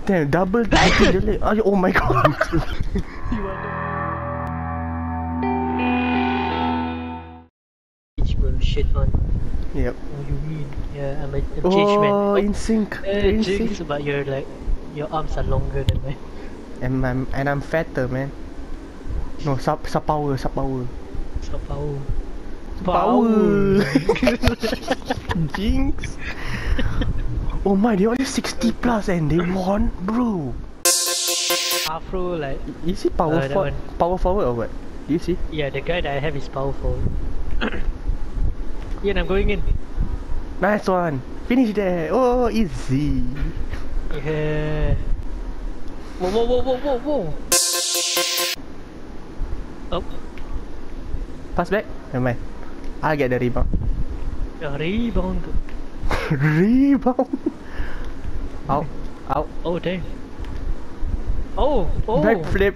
Damn, double delay. Oh my god. Shit on. Yep. What do you mean? Yeah, I'm changed man. Oh, in sync. In Jinx, sync. but you're like, your arms are longer than mine. And I'm fatter, man. No, sub power. So power. Power. Jinx. Oh my, they only 60 plus and they won, bro. Afro, like. Is he power forward or what? Do you see? Yeah, the guy that I have is powerful. Ian, I'm going in. Nice one. Finish there. Oh, easy. Yeah. Whoa. Oh. Pass back. Never mind. I'll get the rebound. A rebound. Rebound. Out. Oh, damn. Oh. Backflip.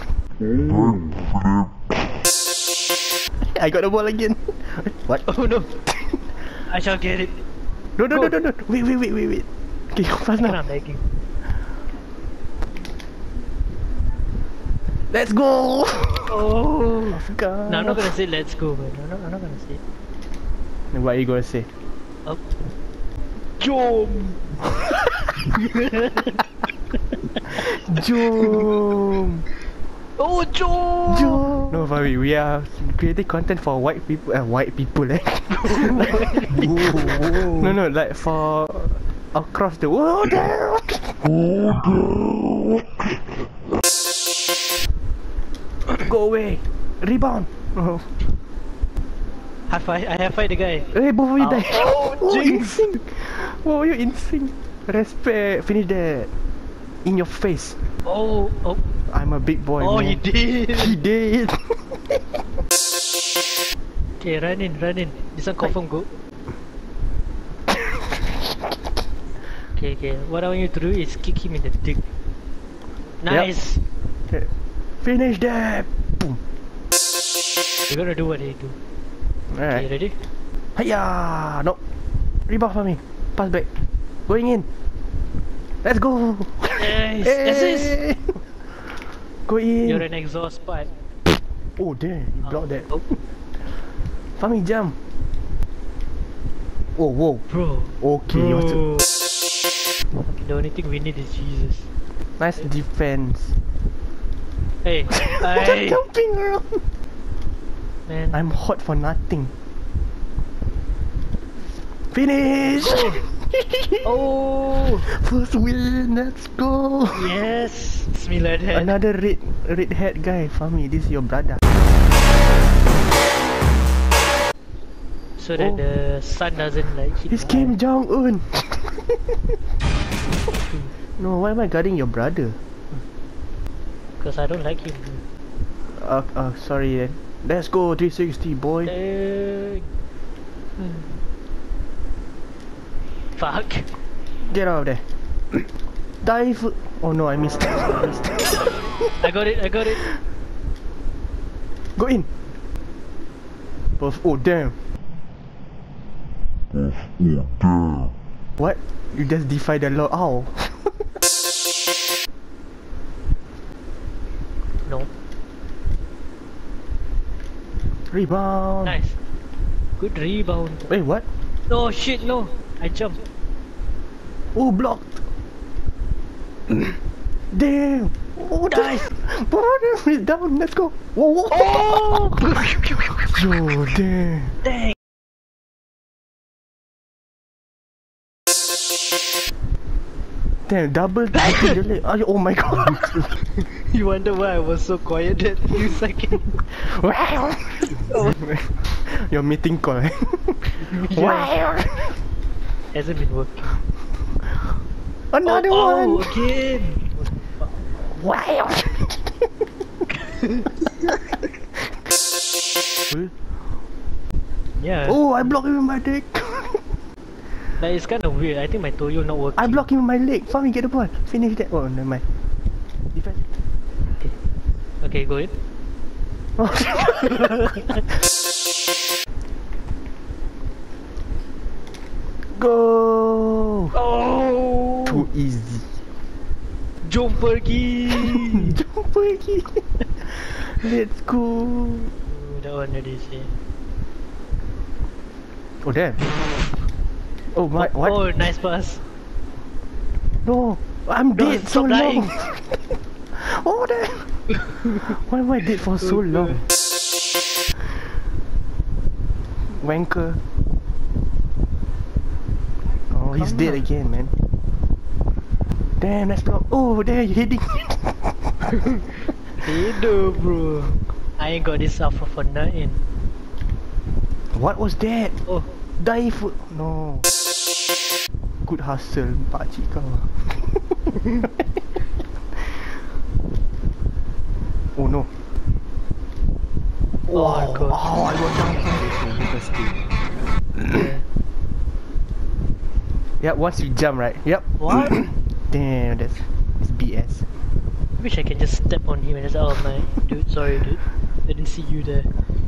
I got the ball again. What? Oh no. I shall get it. No. Wait. Okay, go fast now. I'm lagging. Let's go. Oh. God. No, I'm not gonna say let's go, man. I'm not gonna say it. Then what are you gonna say? Up. Jom. Jom. Oh, Jom. No, Fabi, we are creating content for white people. White people, eh? No, like for across the world. Go away. Rebound. Oh. I have fight the guy. Hey, both of you die. Oh, in sync. Whoa, you in sync. Respect. Finish that. In your face. Oh. I'm a big boy. Oh, man. he did. He did. Okay, run in. This one confirm go. Okay. What I want you to do is kick him in the dick. Nice. Yep. Finish that. Boom. We're gonna do what they do. Alright. Okay, ready? Hiya! No. Rebound for me. Pass back. Going in. Let's go. Nice. Hey. Assist. Go in. You're an exhaust pipe. Oh damn, you blocked that. Oh. Fami, jump. Oh, whoa. Bro. Okay, what's Bro. up? Okay, the only thing we need is Jesus. Nice defense. Hey. Hey. Jumping around. Man. I'm hot for nothing. Finish! Oh. First win, let's go! Yes. Bismillah. Another red hat guy, Fami, this is your brother. So that the sun doesn't like hit This my Kim eye. Jong-un! No, why am I guarding your brother? Because I don't like him. Sorry then. Let's go 360, boy. Dang. Fuck. Get out of there. Dive. Oh no, I missed. I got it. Go in. Oh damn. What? You just defy the law. Ow. No. Rebound. Nice. Good rebound. Wait, what? Oh shit, no. I jumped. Oh, blocked. Damn. Oh, Nice. Brother, he's down. Let's go. Whoa. Oh! Yo, damn. Dang. Damn, double delay. Oh my god. You wonder why I was so quiet that few seconds. Your meeting call, eh? Hasn't been working. Another Oh, one. again. Wow. Yeah. Oh, I blocked him with my dick. Like, it's kind of weird. I think my Toyo not working. I blocked him with my leg. Fami, get the ball. Finish that. Oh, never mind. Defense. Okay, go in. Go! Oh! Too easy. Jom pergi. Jom pergi. Let's go. That one already say. Oh damn. Oh my, what? Oh, nice pass. No, I'm No, dead so stop dying. long. Oh damn. Why am I dead for so long? Wanker. Oh, he's Come dead on. again, man. Damn, let's go. Oh, there you're heading. Tidur, bro. I ain't got this Afro for nothing. What was that? Oh, Dive. No. Good hustle, pakcik kau. Oh no. oh god. Oh, I got down. Yeah. Yep, once you jump, right? Yep. What? Damn, that's BS. Wish I can just step on him and just, oh my, dude, sorry dude. I didn't see you there.